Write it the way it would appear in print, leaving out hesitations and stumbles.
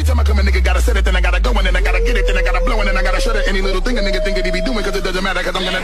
Every time I come, a nigga gotta set it, then I gotta go, and then I gotta get it, then I gotta blow, and then I gotta shut it. Any little thing a nigga think he be doing, cause it doesn't matter, cause I'm gonna